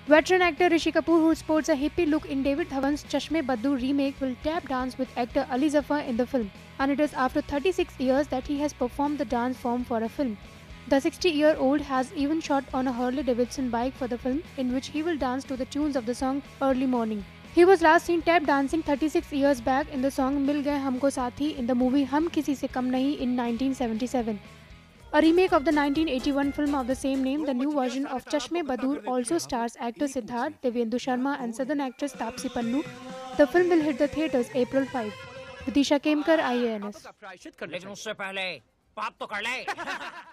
Veteran actor Rishi Kapoor, who sports a hippie look in David Dhawan's Chashme Baddu remake, will tap dance with actor Ali Zafar in the film, and it is after 36 years that he has performed the dance form for a film. The 60-year-old has even shot on a Harley Davidson bike for the film, in which he will dance to the tunes of the song Early Morning. He was last seen tap dancing 36 years back in the song Mil Gaye Humko Saathi in the movie Hum Kisi Se Kam Nahi in 1977. A remake of the 1981 film of the same name, the new version of Chashme Badur also stars actor Siddharth, Devyendu Sharma and southern actress Taapsee Pannu. The film will hit the theatres April 5. Vidisha Kemkar, IANS. लेकिन उससे पहले पाप तो कर ले